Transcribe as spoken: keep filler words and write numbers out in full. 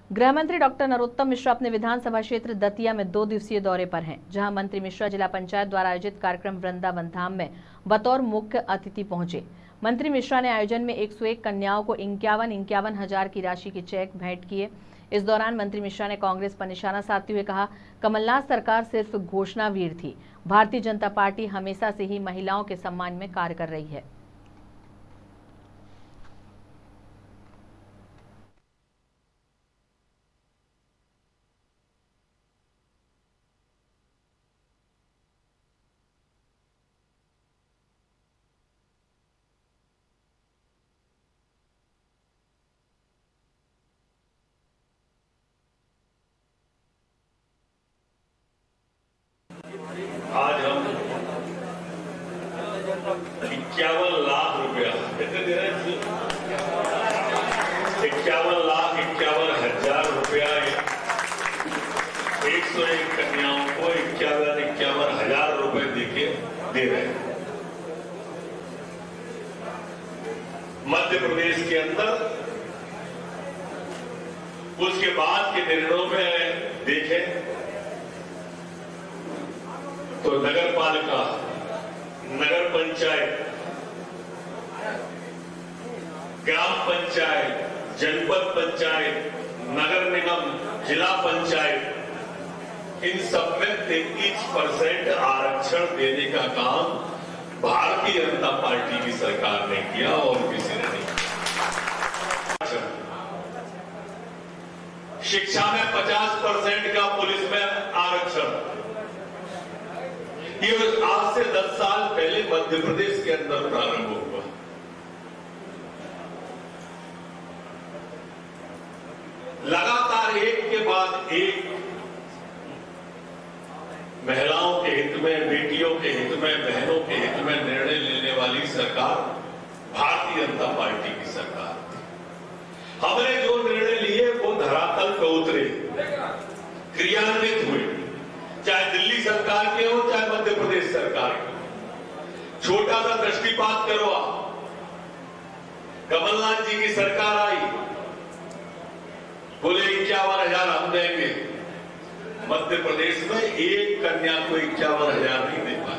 गृह मंत्री डॉक्टर नरोत्तम मिश्रा अपने विधानसभा क्षेत्र दतिया में दो दिवसीय दौरे पर हैं, जहां मंत्री मिश्रा जिला पंचायत द्वारा आयोजित कार्यक्रम वृंदावन धाम में बतौर मुख्य अतिथि पहुंचे। मंत्री मिश्रा ने आयोजन में एक सौ एक कन्याओं को इक्यावन इक्यावन हजार की राशि के चेक भेंट किए। इस दौरान मंत्री मिश्रा ने कांग्रेस पर निशाना साधते हुए कहा, कमलनाथ सरकार सिर्फ घोषणावीर थी, भारतीय जनता पार्टी हमेशा से ही महिलाओं के सम्मान में कार्य कर रही है। आज हम इक्यावन लाख रुपया कितने दे रहे हैं? इक्यावन लाख इक्यावन हजार रुपया एक सौ एक कन्याओं को इक्यावन इक्यावन हजार रुपए देके दे रहे हैं। मध्य प्रदेश के अंदर उसके बाद के निर्णयों में देखें तो नगर पालिका, नगर पंचायत, ग्राम पंचायत, जनपद पंचायत, नगर निगम, जिला पंचायत, इन सब में तैंतीस परसेंट आरक्षण देने का काम भारतीय जनता पार्टी की सरकार ने किया और किसी ने नहीं। शिक्षा में पचास परसेंट का पुलिस में आरक्षण, ये आज से दस साल पहले मध्य प्रदेश के अंदर प्रारंभ हुआ। लगातार एक के बाद एक महिलाओं के हित में, बेटियों के हित में, बहनों के हित में निर्णय लेने वाली सरकार भारतीय जनता पार्टी की सरकार थी। हमने जो निर्णय लिए वो धरातल पे उतरे, क्रियान्वित हुए, चाहे दिल्ली सरकार के हो चाहे मध्य प्रदेश सरकार के हो। छोटा सा दृष्टिपात करो आप, कमलनाथ जी की सरकार आई, बोले इक्यावन हजार हम देंगे। मध्य प्रदेश में एक कन्या को इक्यावन हजार नहीं दे पाए।